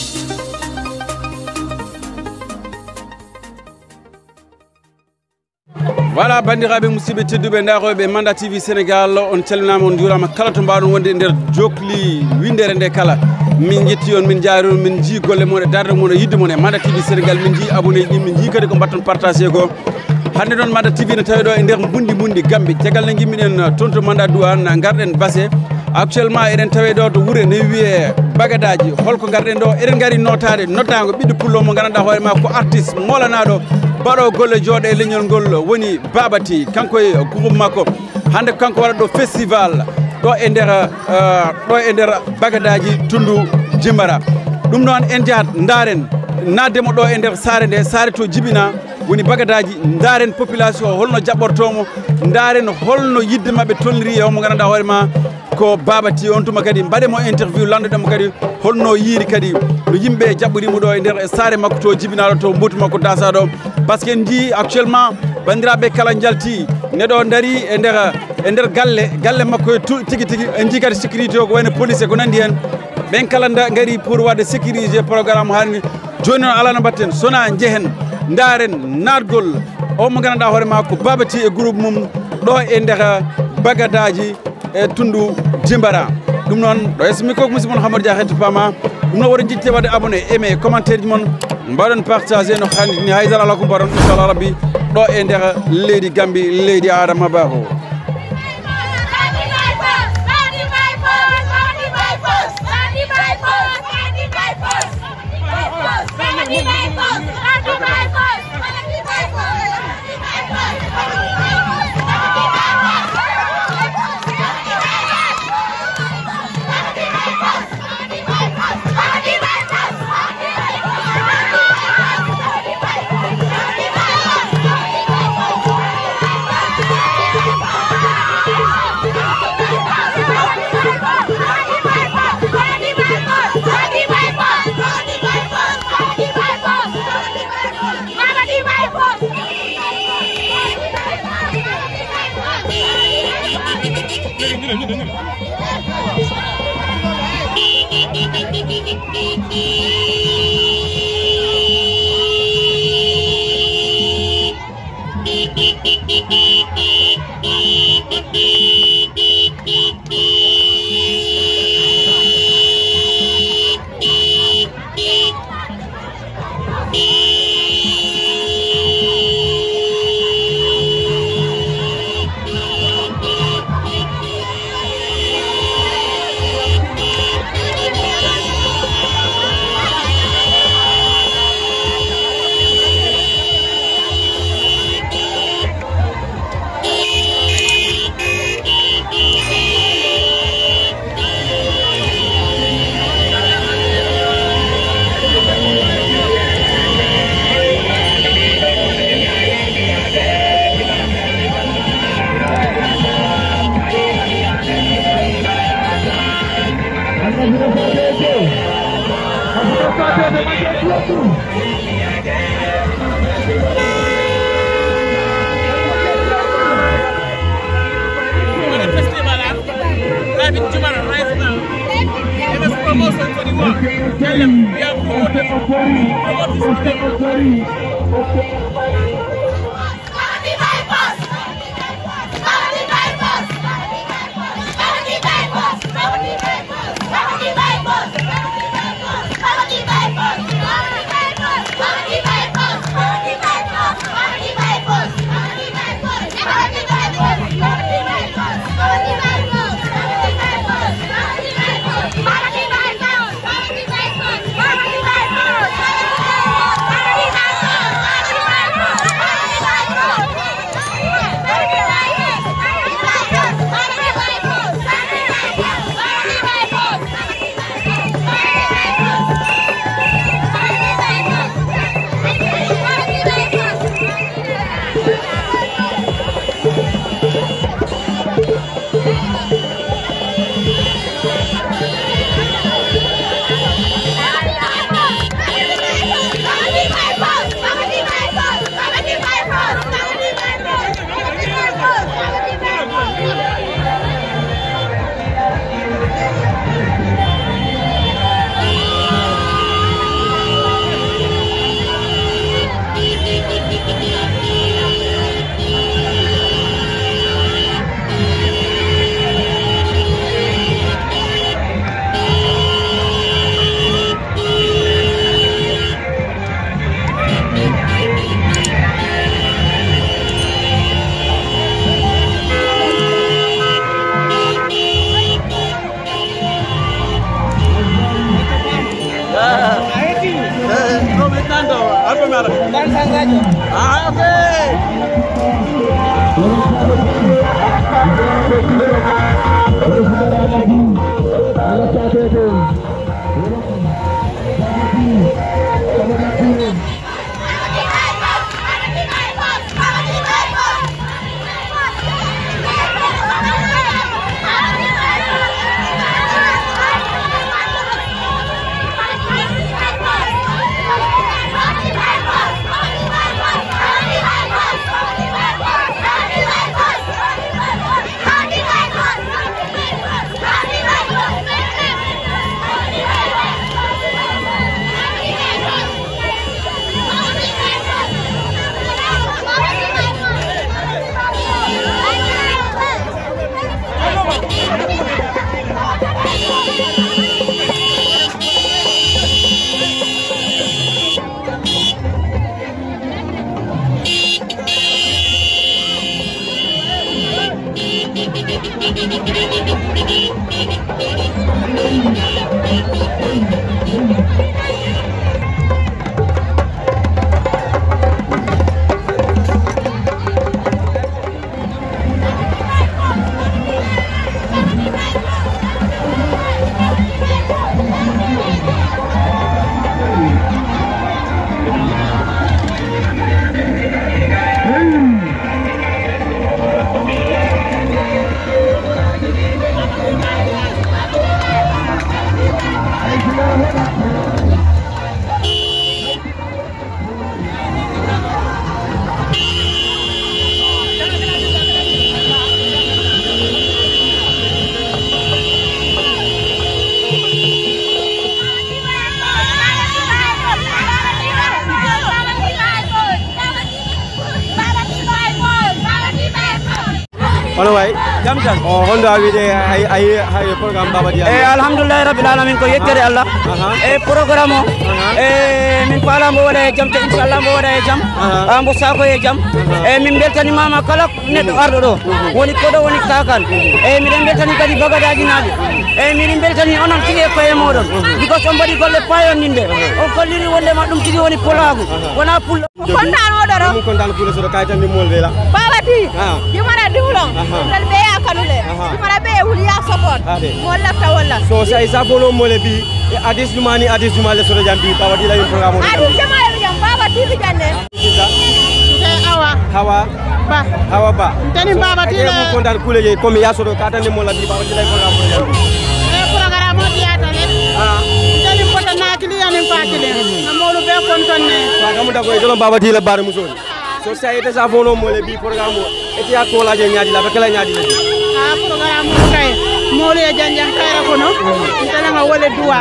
Voilà bandiraɓe musidɓe tedduɓe daroɓe Mandat TV Sénégal on calminama on juurama kala to mbawɗon wonde e nder jokli windere nde kala min jetti on min jaari on min jii golle mon e darde mon e yidde mon e Mandat TV Sénégal min jii abonné ji min jii kadi ko mbatton partagé ko hande noon Mandat TV ne tawi ɗo e nder bundi Gambie caggal ne gimmiɗen toon to Mandat Douane garɗen Basse actuellement eɗen tawe ɗo to wuure ne wiye Bagadaji holko garɗen ɗo eɗen gari notade noddago ɓiɗɗo pullo mo ganduɗa hoore ma ko artiste molanaɗo baɗo golle jooɗe e leñol ngol woni Babati kanko e groupe makko hande kanko waɗa ɗo festival ɗo e nder Bagadaji Tundu Jimbara ɗum noon en jahat daren naddemo ɗo e nder saare nde saare to jibina woni Bagadaji daren population holno jaɓɓortomo daren holno yidde mabɓe tolniri e omo ganduɗa hoore ma ko Babati on tuma kadi mbaɗemo interview landuɗemo kadi holno yiiri kadi no yimɓe jaɓɓorimo ɗo e nder saare makko to jibinaɗo to mbutu makko dasaɗo par ce que en jii actuellement bandiraɓe kala jalti neɗo dari e nder galle makko tigui en jii kadi sécurité o ko wayno police e ko nandi hen ɓen kala gari pour wadde sécuriser programme hani joni noon ala no mbatten sona jeehen daren natgol o mo ganduɗa hoore ma ko Babati e groupe mum ɗo e nder Bagadaji e Tundu Jimbara ɗum noon ɗo yesso mi ko musidɗo mon Hamadou Dia hetto pama ɗum noon woɗon jitte wadde abonné aimé commentaire ji mon mbaɗon partagé no handi ni haydara ala ko mbaɗon inchallah rabbi ɗo e nder leydi Gambie leydi Adama Barrow la. Ah, ok. Ono way jam tan o hondo awide ay programme baba dia alhamdulillah rabbil alamin ko yekkere Allah programme min pala mo wala jam te inshallah mo wala jam ambo sako e jam min beltani mama kala neddo ardo do woni kodo woni takal min beltani kadi bagadaji naade min beltani onon tigi ko e modon because on badi golle payon ninde on kolliri wonde ma dum tigi woni polagu wona pul kontan odoro mun kontan pulo so kaytan ni mol vela babati dimara diwlon dal be ya kanule dimara be wuliya support wala ta wala so say sa folo mole bi adis dumani adis dumale so jambi babati la yin programme adis jamale jam babati bi janne hawa ba tani babati la mun kontan kule je comme ya so do katan ni mol bi babati la yin programme jambi programme o diata le tani fota nakili yanin fatile amolu be kontonne sa gamu da ko e dolon babati la bar musoni so say te sa folo mole bi programme eti ya ko la je nyaadi la bakala nyaadi la programme kay molu e janjan kayra kono tala nga wole duwa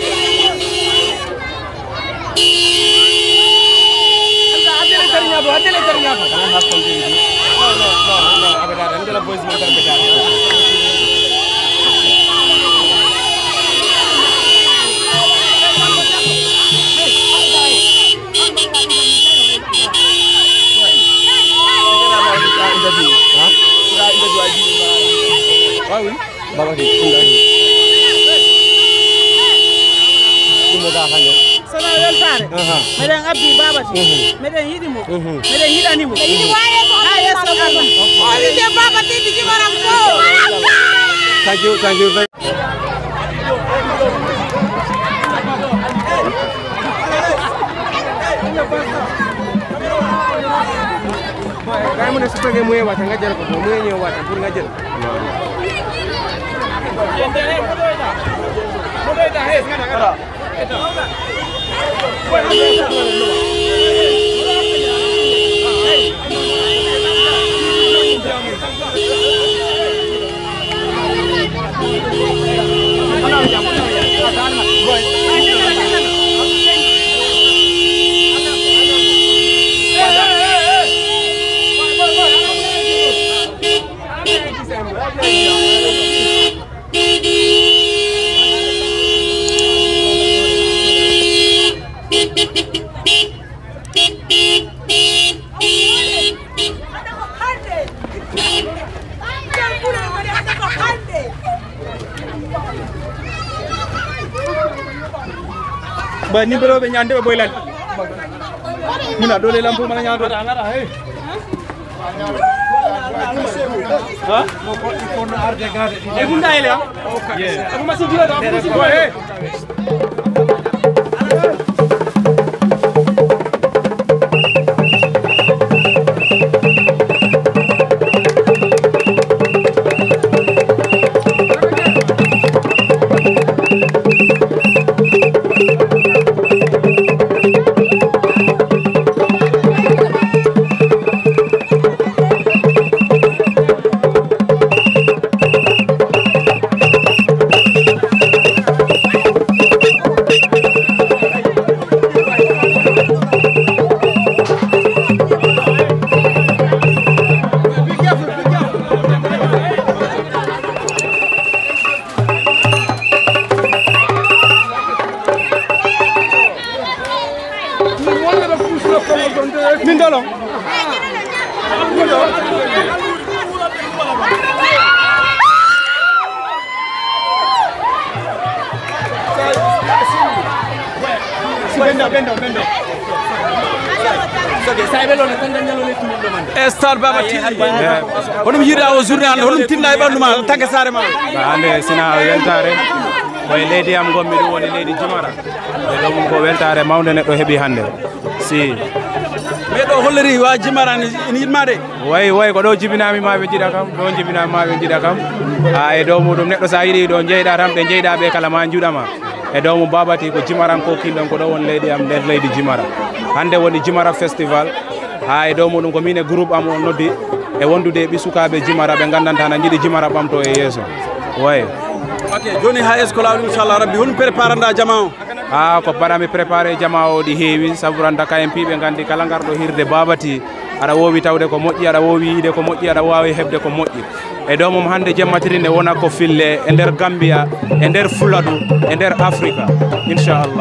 adele ternya apa kan has konti no abada andela boys mo tan beda Bawa di moga hanya sana welfare meden abdi babati meden yidimo meden yidanimo yidi waye ko haye sabana ali de babati di maram ko thank you very kay mo na sepege moye wata ngajer ko moye ñew wata pour ngajer ba numéro be ñande be boylan Muna dole lampu mana nyado. Ha? Ikono arde gade. E bunda ele ha? Okay. Aku masih dia dah, aku masih dia. Mindolo. Bendo. Stade Baba TV honum yida o journée hande honum tinda e banduma tanke sare ma hande sina weltare koye leydi am gommi ɗum woni leydi Jimara e ɗo mum ko weltare mawde neɗɗo heeɓi hande si meɗo holliri wa Jimara ne yitmade way ko ɗo jibinami maɓe jiiɗa kam ɗo jibinami maɓe jiiɗa kam ha e dow muɗum neɗɗo sa yiiɗi ɗo jeyɗa tan ɓe jeyɗa ɓe kala ma juuɗama e dow mum babati ko jimaranko kinɗon ko ɗo won leydi am nder leydi Jimara hande woni Jimara festival ha e dow muɗum ko min e groupe am on noddi e wondude ɓi sukaɓe Jimara ɓe gandanta na jiiɗi Jimara ɓamto e yeeso way ok joni ha est ce que lawol inchallah rabbi hon préparanda jama o ha ko mbaɗami préparé jama o ɗi heewi saabu ranta ka en piiɓe gandi kala garɗo hirde babati aɗa wowi tawde ko moƴƴi aɗa wowi yiide ko moƴƴi aɗa wawi heɓde ko moƴƴi e dow mum hande jemmatiri nde wona ko fille e nder Gambia e nder Fuladu e nder Africa inchallah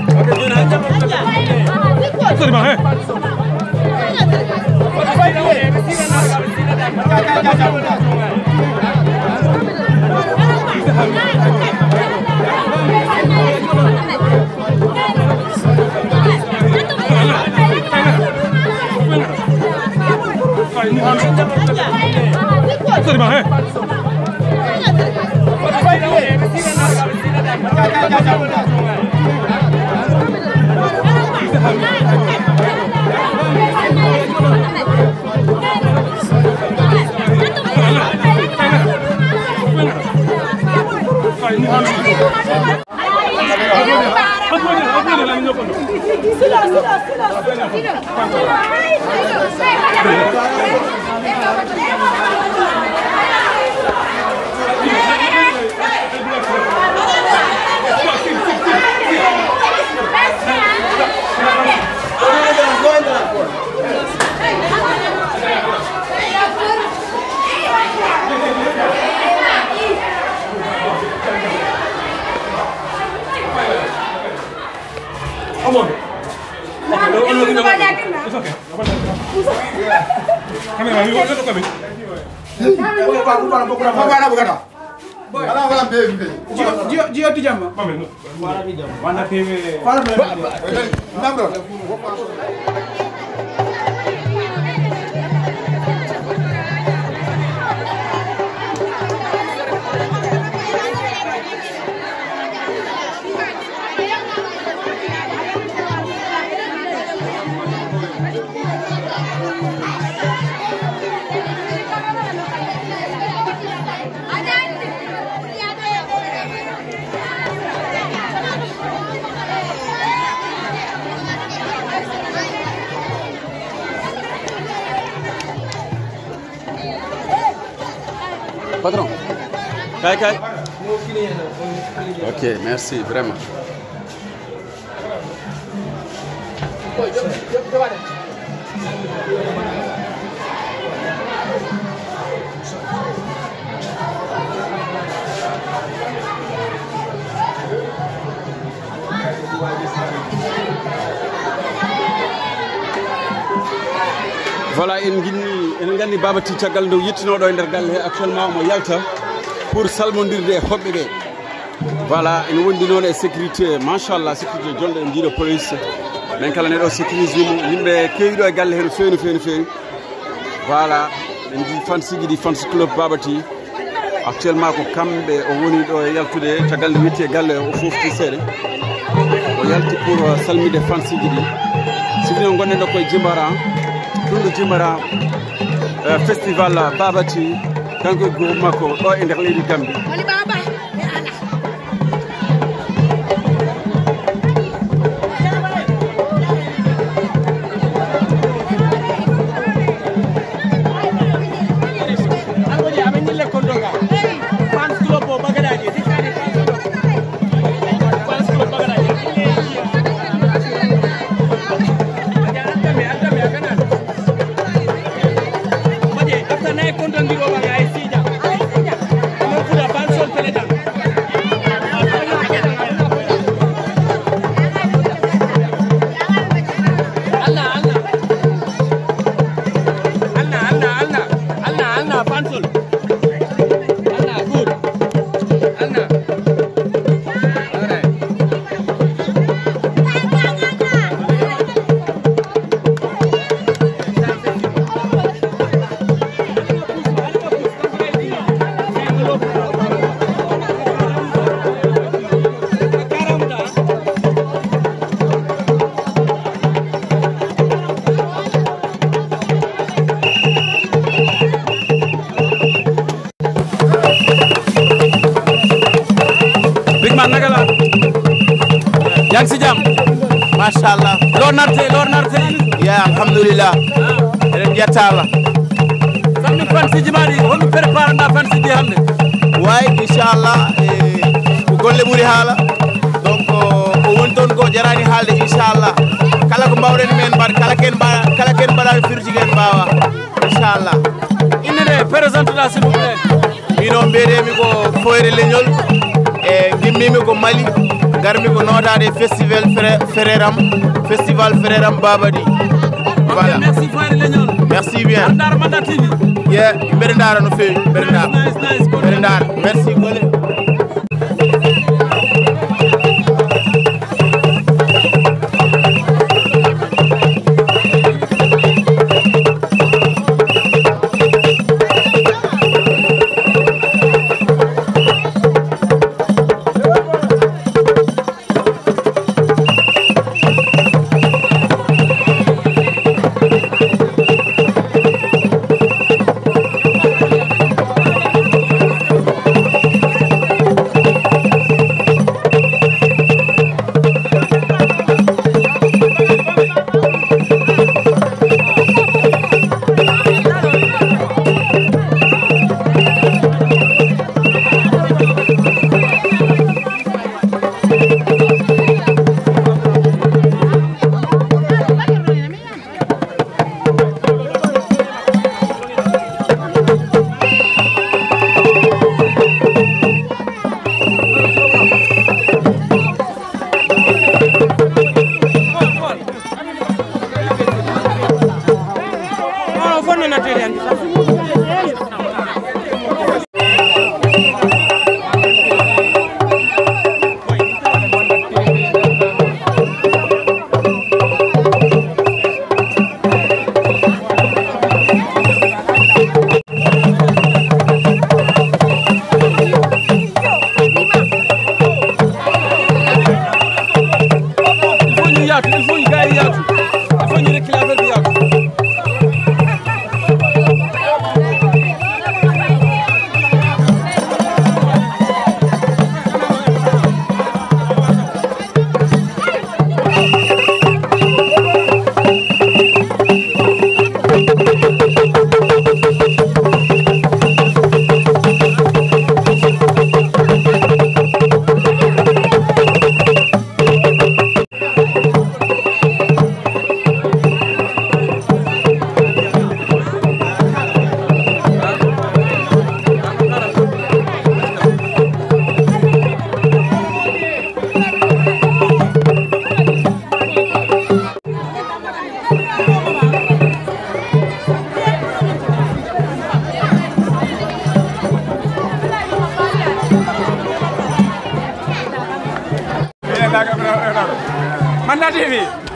Patron. Kay. Ok, merci, vraiment. Voilà, en gandi babati caggal nde yittinoɗo e nder galle actuellement mo yalta pour salmodirde hoɓɓe ɓe. Voilà, en wondi noon e sécurité machallah sécurité jonɗo en jiiɗo police men kala neɗo sécurise mo yimɓe kewiɗo e galle hen feewi feewi voilà en ji fansiji ɗi fans club Babati actuellement ko kamɓe o woni ɗo e yaltude caggal nde witti e galle o fofti seeɗa o yalti pour salmide fansiji ɗi sibino gonɗen ɗo koye Jimbara ɗum ɗo Jimbara festival Babati kanko e groupe makko ɗo e nder leydi Gambie yang si jam machallah lor narte ya alhamdulillah enen jettala sammi fansi jimaɗi hono prépare nda fansi ji hande way inchallah ko golle ɓuuri haala donc o woni toon ko jarani haalde inchallah kala ko mbawɗen men mbaɗ kala ken mbaɗaɗo firtigen mbawa inchallah innede présente ɗa s'il vous plaît mino mbiyetemi ko Foyre Leñol e gimmimi ko Mali garmi ko nodade festival frère am Babadi voilà merci Foyre Leñol merci bien andar Manda TV mbeɗe dara no fewi mbeɗe dara merci gole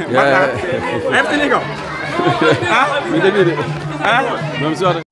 Yeah. Em tin ko? Mi dégg de. Ah? Même si